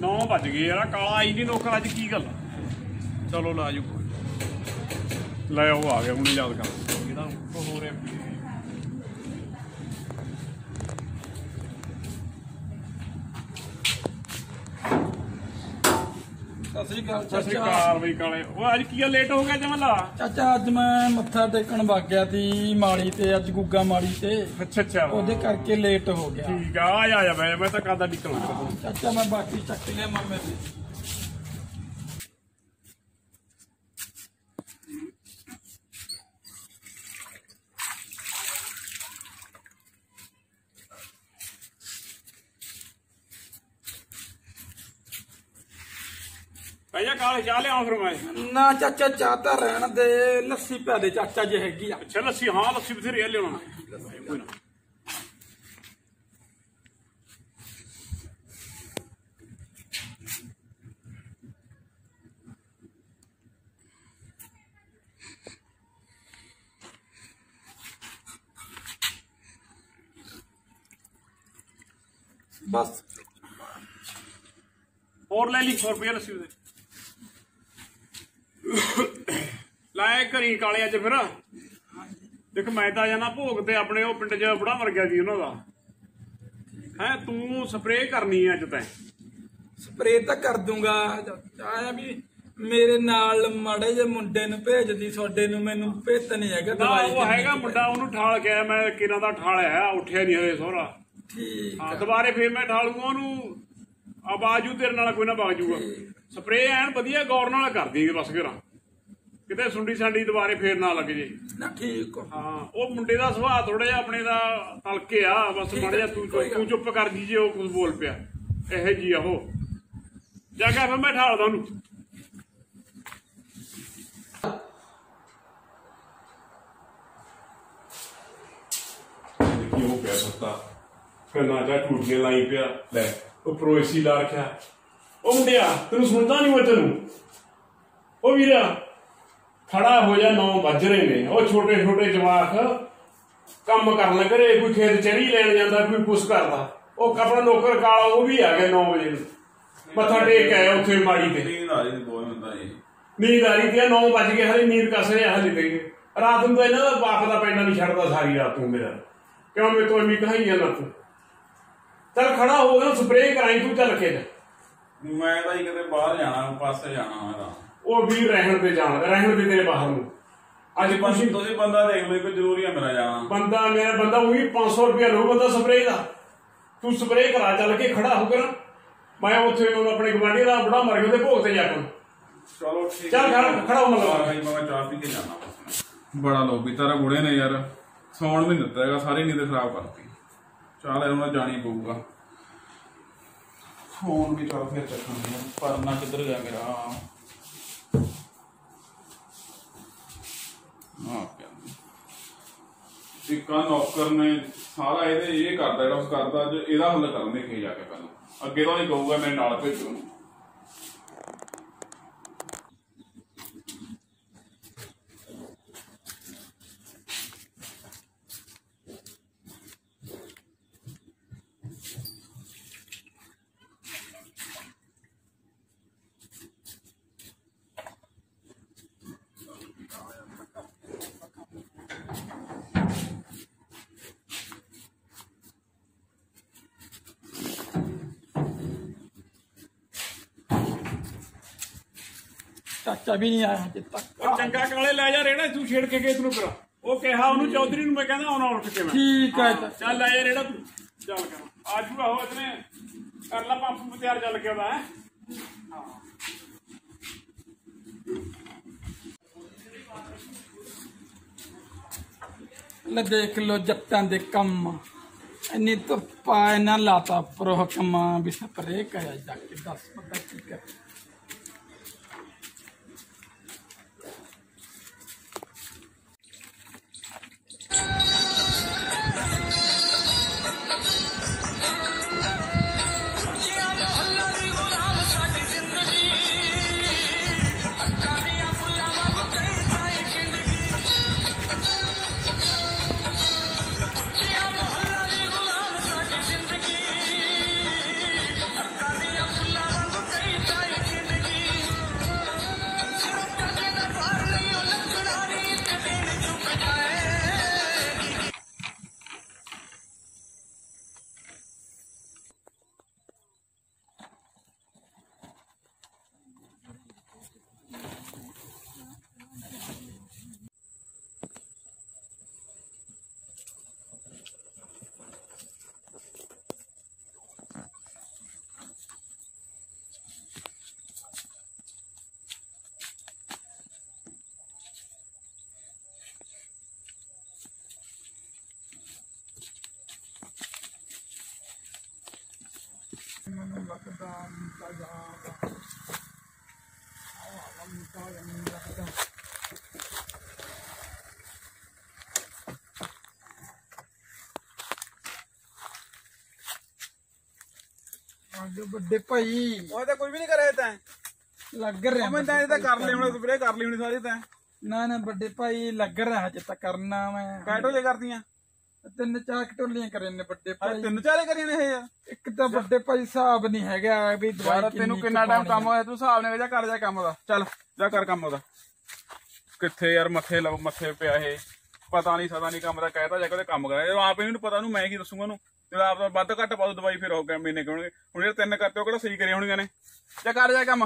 9 ਵੱਜ गए यार काला आई नहीं नौकर अज की गल चलो ला जो लै वो आ गया हूँ याद कर हो रहा सत श्री अकाल सत श्री अकाल बई काले वो अज की लेट हो गया जमला चाचा अज मैं मत्था टेकन वग गया थी माड़ी ते अज गुग्गा माड़ी ते अच्छा अच्छा ओदे करके लेट हो गया ठीक है आ जा मैं तो कदा निकल चाचा मैं बाकी चक लिया मामे दी भैया काले चाह लिया फिर मैं ना चाचा चाहता रहने दे लस्सी पै दे चाचा जे हैगी आ अच्छा लस्सी हाँ लस्सी बथेरी लिया कोई ना बस और ले ली 100 रुपया लस्सी लाए घरी काले अज फिर देख मैं तो जाना भोग ते अपने वो पिंड च बुढ़ा मर गया जी उन्हों का है तू स्प्रे करनी है अज तैं स्प्रे तो कर दूंगा आया भी मेरे नाल माड़े जे मुंडे नु भेज दी थोड़े नु मैनू भेत नहीं है दवाई वो हैगा मुंडा ओनू ठाल के आया मैं किरां दा ठालिया उठिया नहीं हजे सोहरा ठीक हाँ दोबारे फिर मैं ठालूंगा ओनू आवाजू तेरे नाल कोई ना भाग जूगा स्प्रे एन वधिया गौर नाल कर दी बस घेरा किते सुंडी सांडी दोबारे फेर ना लग जे ना ठीक हाँ वो मुंडे दा सुभाऽ थोड़ा जिहा अपने दा तलके आ बस माड़ा जिहा तू चुप कर जी जे कुछ बोल पिया एहे जी आहो जाके फिर मैं ठालदा ओनू क्यों पिया सुत्ता फिर ना जा टूटियां लाई पिया लै उपरों एसी ला रखा ओ मुंडिया तेन सुनता नहीं मैं तेन ओ वीरा खड़ा हो जा 9 बज रहे ने ओ छोटे छोटे जवाक कम करन घरे कोई खेत चढ़ी लैन जांदा कोई कुछ करदा ओ अपना नौकर काला वो भी आ गया 9 बजे मत्था टेक आया उत्थे माड़ी ते नींद आ रही थी 9 बज गए हले नींद कस रहा हले ते रात ਨੂੰ ਤਾਂ ਇਹਨਾਂ ਦਾ ਬਾਪ ਦਾ ਪੈਂਡਾ नहीं ਛੱਡਦਾ ਸਾਰੀ ਰਾਤ ਨੂੰ मेरा क्यों मैं तो अम्मी कहाई ना तू चल खड़ा हो गया स्प्रे कराई तू चल के मैं तो किते बाहर जाना पासे जाना मैं वो भी रहन पे जाना रहन पे तेरे बाहर ਨੂੰ ਅੱਜ ਤੁਸੀਂ ਤੁਸੀਂ ਬੰਦਾ ਦੇਖ ਲਓ ਕੋਈ ਜ਼ਰੂਰੀ ਹੈ ਮੇਰਾ ਜਾਣਾ ਬੰਦਾ ਉਹੀ 500 ਰੁਪਇਆ ਲਊ ਬੰਦਾ ਸਪਰੇਅ ਦਾ ਤੂੰ ਸਪਰੇਅ ਕਰਾ ਚੱਲ ਕੇ ਖੜਾ ਹੋ ਕਰ ਮੈਂ ਉੱਥੇ ਆਪਣੇ ਗਵਾਂਢੀ ਦਾ ਬੁੜਾ ਮਰ ਗਿਆ ਉਹਦੇ ਭੋਗ ਤੇ ਜਾ ਕੇ ਚਲੋ ਠੀਕ ਚੱਲ ਖੜਾ ਹੋ ਮਤਲਬ ਭਾਈ ਮੈਂ ਚਾਹ ਪੀ ਕੇ ਜਾਣਾ ਬੜਾ ਲੋਭੀ ਤਾਰਾ ਬੁੜੇ ਨੇ ਯਾਰ ਸੌਣ ਵੀ ਨਹੀਂ ਦਿੱਤਾ ਹੈਗਾ ਸਾਰੀ ਨੀਂਦ ਖਰਾਬ ਕਰਤੀ ਚੱਲ ਇਹਨਾਂ ਜਾਣੀ ਪਊਗਾ ਫੋਨ ਵੀ ਚੱਲ ਫਿਰ ਚੱਕਾਂਗੇ ਪਰਨਾ ਕਿੱਧਰ ਗਿਆ ਮੇਰਾ ਟਿੱਕਾ ਨੌਕਰ ਨੇ ਸਾਰਾ ਇਹਦੇ ਇਹ ਕਰਦਾ ਜਿਹੜਾ ਉਸ ਕਰਦਾ ਅੱਜ ਇਹਦਾ ਹੱਲ ਕਰਨ ਦੇਖੇ ਜਾ ਕੇ ਪਹਿਲਾਂ ਅੱਗੇ ਤਾਂ ਨਹੀਂ ਕਹੂਗਾ ਮੇਰੇ ਨਾਲ ਭੇਜੋ ਉਹਨੂੰ चाचा भी नहीं आया अजे तक चंगा काले लै जा रेड़ा तू छेड़ के गए तू फिर वो कहा ਉਹਨੂੰ चौधरी ਨੂੰ मैं कहना आना उठ के ठीक है चल लै जा रेड़ा तू चल कर आजूगा हो इतने कर ला पंप तैयार चल के ਉਹਦਾ है ले देख लो जट्टां दे कम इन्नी धुप्पा इन्ना लाता उप्पर हुक्म भी स्प्रे कराया जाके 10 पता की कर ਲੱਗਦਾ ਮੁੰਡਾ ਜਾਦਾ ਆਹ ਮੁੰਡਾ ਨਹੀਂ ਲੱਗਦਾ ਆਗੇ ਵੱਡੇ ਭਾਈ ਉਹ ਤਾਂ ਕੋਈ ਵੀ ਨਹੀਂ ਕਰਿਆ ਤੈਂ ਲੱਗ ਰਿਹਾ ਮੈਂ ਤਾਂ ਇਹ ਤਾਂ ਕਰ ਲਈ ਹੁਣ ਸਪਰੇ ਕਰ ਲਈ ਹੁਣ ਸਾਰੀ ਤੈਂ ਨਾ ਨਾ ਵੱਡੇ ਭਾਈ ਲੱਗ ਰਿਹਾ ਹਜੇ ਤਾਂ ਕਰਨਾ ਮੈਂ ਕਾਟੋ ਜੇ ਕਰਦੀਆਂ 3-4 ਟੋਲੀਆਂ ਕਰੇ ਨੇ ਵੱਡੇ ਭਾਈ ਤਿੰਨ ਚਾਰੇ ਕਰੀਆਂ ਨੇ ਇਹ ਯਾਰ ਇੱਕ ਤਾਂ ਵੱਡੇ ਭਾਈ ਹਿਸਾਬ ਨਹੀਂ ਹੈਗਾ ਵੀ ਦਵਾਈ ਤੈਨੂੰ ਕਿੰਨਾ ਟਾਈਮ ਕੰਮ ਹੋਇਆ ਤੂੰ ਹਿਸਾਬ ਨਾਲ ਜਾ ਕਰ ਜਾ ਕੰਮ ਦਾ ਚੱਲ ਜਾ ਕਰ ਕੰਮ ਉਹਦਾ ਕਿੱਥੇ ਯਾਰ ਮੱਥੇ ਪਿਆ ਇਹ ਪਤਾ ਨਹੀਂ ਸਦਾ ਨਹੀਂ ਕੰਮ ਦਾ ਕਹਿਤਾ ਜਾ ਕੇ ਕੰਮ ਕਰਿਆ ਜਦੋਂ ਆਪ ਇਹਨੂੰ ਪਤਾ ਉਹਨੂੰ ਮੈਂ ਕੀ ਦੱਸੂਗਾ ਉਹਨੂੰ ਜਦੋਂ ਆਪ ਵੱਧ ਘੱਟ ਪਾਉ ਦਵਾਈ ਫਿਰ ਹੋ ਗਿਆ ਮਹੀਨੇ ਕਿਉਂ ਹੁਣ ਇਹ 3 ਕਰਤੇ ਉਹ ਕਿਹੜਾ ਸਹੀ ਕਰੇ ਹੋਣੀਆਂ ਨੇ ਜਾ ਕਰ ਜਾ ਕੰਮ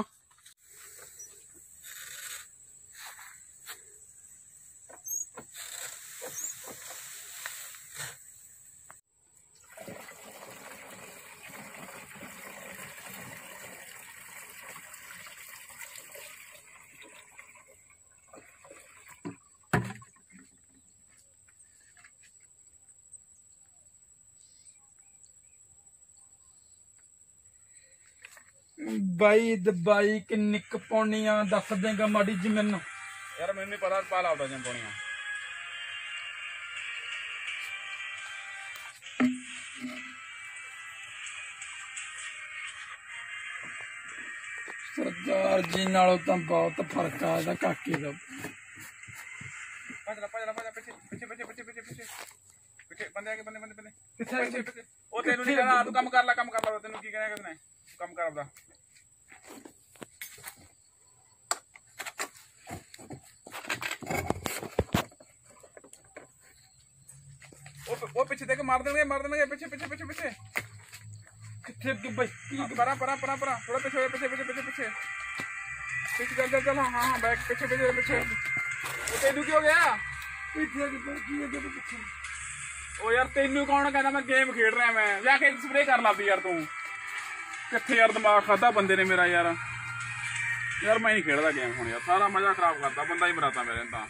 ਬਾਈ ਦਵਾਈ ਕਿੰਨੀ ਕੁ ਪਾਉਣੀ ਆ ਦੱਸ ਦੇਗਾ ਮਾੜੀ ਜੀ ਮੈਨੂੰ ਯਾਰ ਮੈਨੂੰ ਨਹੀਂ ਪਤਾ ਪਾ ਲਾਉਂਦਾ ਜਾਂ ਪਾਉਣੀਆਂ ਸਰਦਾਰ ਜੀ ਨਾਲੋਂ ਤਾਂ ਬਹੁਤ ਫਰਕ ਆ ਇਹਦਾ ਕਾਕੇ ਦਾ ਭੱਜ ਪਿੱਛੇ ਬੰਦੇ ਆ ਕੇ ਬੰਦੇ ਪਿੱਛੇ ਉਹ ਤੈਨੂੰ ਨਹੀਂ ਕਹਿਣਾ ਤੂੰ ਕੰਮ ਕਰ ਲੈ ਤੈਨੂੰ ਕੀ ਕਹਿਣਾ ਕਿਸਨੇ ਕੰਮ ਕਰ ਆਪਦਾ ਉਹ ਪਿੱਛੇ ਦੇ ਕੇ ਮਾਰ ਦੇਣਗੇ ਪਿੱਛੇ ਕਿੱਥੇ ਅੱਗੇ ਬਾਈ ਪਰਾਂ ਥੋੜਾ ਪਿੱਛੇ ਚੱਲ ਹਾਂ ਬੈਕ ਪਿੱਛੇ ਉਹ ਤੈਨੂੰ ਕੀ ਹੋ ਗਿਆ ਪਿੱਛੇ ਉਹ ਯਾਰ ਤੈਨੂੰ ਕੌਣ ਕਹਿੰਦਾ ਮੈਂ ਗੇਮ ਖੇਡ ਰਿਹਾ ਮੈਂ ਜਾ ਕੇ ਸਪਰੇ ਕਰ ਲੱਭਦੀ ਯਾਰ ਤੂੰ ਕਿੱਥੇ ਯਾਰ ਦਿਮਾਗ ਖਾਦਾ ਬੰਦੇ ਨੇ ਮੇਰਾ ਯਾਰ ਮੈਂ ਨਹੀਂ ਖੇਡਦਾ ਗੇਮ ਹੁਣ ਯਾਰ ਸਾਰਾ ਮਜ਼ਾ ਖਰਾਬ ਕਰਦਾ ਬੰਦਾ ਹੀ ਮਰਾਤਾ ਮੇਰੇ ਤਾਂ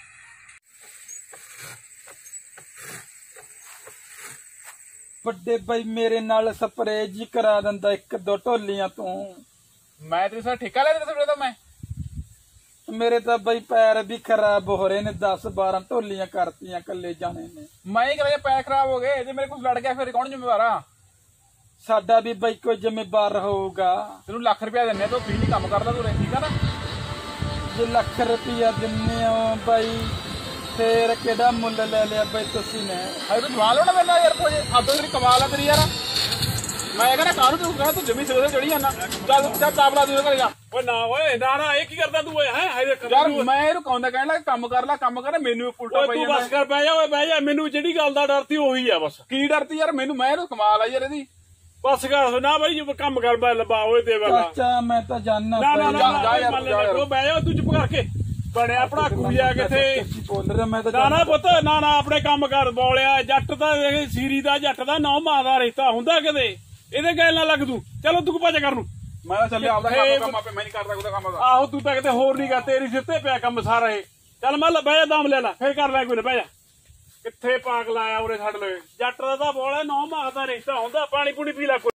ਵੱਡੇ ਬਾਈ ਮੇਰੇ ਨਾਲ ਸਪਰੇ ਜੀ ਕਰਾ ਦਿੰਦਾ 1-2 ਢੋਲੀਆਂ ਤੂੰ ਮੈਂ ਤੇਰੇ ਸਾਥ ਠੇਕਾ ਲੈ ਦਿੱਤਾ ਸਪਰੇ ਦਾ ਮੈਂ ਮੇਰੇ ਤਾਂ ਬਾਈ ਪੈਰ ਵੀ ਖਰਾਬ ਹੋ ਰਹੇ ਨੇ 10-12 ਢੋਲੀਆਂ ਕਰਤੀਆਂ ਕੱਲੇ ਜਾਣੇ ਨੇ ਮੈਂ ਹੀ ਕਰਿਆ ਪੈਰ ਖਰਾਬ ਹੋ ਗਏ ਜੇ ਮੇਰੇ ਕੋਲ ਲੜ ਗਿਆ ਫਿਰ ਕੌਣ ਜ਼ਿੰਮੇਵਾਰ ਆ ਸਾਡਾ ਵੀ ਬਾਈ ਕੋਈ ਜ਼ਿੰਮੇਵਾਰ ਹੋਊਗਾ ਤੈਨੂੰ ਲੱਖ ਰੁਪਇਆ ਦਿੰਨੇ ਤੂੰ ਫ੍ਰੀ ਕੰਮ ਕਰਦਾ ਤੂੰ ਠੀਕ ਆ ਨਾ ਜੇ ਲੱਖ ਰੁਪਇਆ ਦਿੰਨੇ ਹੋ ਬਾਈ ਫੇਰ ਕਿਹੜਾ ਮੁੱਲ ਲੈ ਲਿਆ ਬਾਈ ਤੁਸੀਂ ਨੇ ਹਾਏ ਤੂੰ ਜਵਾਨ ਲੋਣਾ ਮੈਨਾਂ ਯਾਰ ਕੋਈ ਆਦੋਂ ਤੇਰੀ ਕਮਾਲ ਆ ਤੇਰੀ ਯਾਰ ਮੈਂ ਕਹਿੰਦਾ ਕਾਹਨੂੰ ਤੂੰ ਕਹਿੰਦਾ ਤੂੰ ਜਮੀ ਸਿਰੇ ਚੜੀ ਜਾਂਦਾ ਚੱਲ ਕਾਬਲਾ ਦੂਰ ਕਰ ਜਾ ਓਏ ਨਾ ਇਹ ਕੀ ਕਰਦਾ ਤੂੰ ਓਏ ਹੈ ਯਾਰ ਮੈਂ ਇਹਨੂੰ ਕਹਿੰਦਾ ਕਹਿਣ ਲੱਗਾ ਕੰਮ ਕਰ ਮੈਨੂੰ ਉਲਟਾ ਪਈ ਤੂੰ ਬਸ ਕਰ ਬਹਿ ਜਾ ਮੈਨੂੰ ਜਿਹੜੀ ਗੱਲ ਦਾ ਡਰ ਸੀ ਉਹੀ ਆ ਬਸ ਕੀ ਡਰਤੀ ਯਾਰ ਮੈਂ ਇਹਨੂੰ ਕਮਾਲ ਆ ਯਾਰ ਇਹਦੀ ਬਸ ਕਰ ਨਾ ਬਾਈ ਜੇ ਕੰਮ ਕਰ ਬੈ ਲਬਾ ਓਏ ਤੇ ਵਾਲਾ ਚਾਚਾ ਮੈਂ ਤਾਂ ਜਾਨਣਾ ਜਾ ਯਾਰ ਉਹ ਬਹਿ ਜਾ ਤੂੰ ਚੁੱਪ ਕਰਕੇ ਬਣਿਆ ਆਪਣਾ ਕੁੜੀਆ ਕਿੱਥੇ ਬੋਲ ਰਿਹਾ ਮੈਂ ਤਾਂ ਨਾ ਪੁੱਤ ਨਾ ਆਪਣੇ ਕੰਮ ਕਰ ਬੋਲਿਆ ਜੱਟ ਦਾ ਸੀਰੀ ਦਾ ਜੱਟ ਦਾ ਨੌ ਮਾਂ ਦਾ ਰਿਸ਼ਤਾ ਹੁੰਦਾ ਕਿਤੇ ਇਹਦੇ ਗੱਲ ਨਾ ਲੱਗ ਤੂੰ ਚਲੋ ਤੂੰ ਭੱਜ ਕਰ ਨੂੰ ਮੈਂ ਤਾਂ ਚੱਲਿਆ ਆਪਦਾ ਕੰਮ ਆਪੇ ਮੈਂ ਨਹੀਂ ਕਰਦਾ ਕੋਈ ਕੰਮ ਦਾ ਆਹੋ ਤੂੰ ਤਾਂ ਕਿਤੇ ਹੋਰ ਨਹੀਂ ਕਰ ਤੇਰੀ ਸਿਰ ਤੇ ਪਿਆ ਕੰਮ ਸਾਰਾ ਇਹ ਚੱਲ ਮੈਂ ਬਹਿ ਜਾ ਦਮ ਲੈ ਲੈ ਫੇਰ ਕਰ ਲੈ ਕੋਈ ਨਾ ਬਹਿ ਜਾ ਕਿੱਥੇ ਪਾਗਲ ਆਇਆ ਉਰੇ ਛੱਡ ਲਵੇ ਜੱਟ ਦਾ ਤਾਂ ਬੋਲਿਆ ਨੌ ਮਾਂ ਦਾ ਰਿਸ਼ਤਾ ਹੁੰਦਾ ਪਾਣੀ ਪੂਣੀ ਪੀ ਲੈ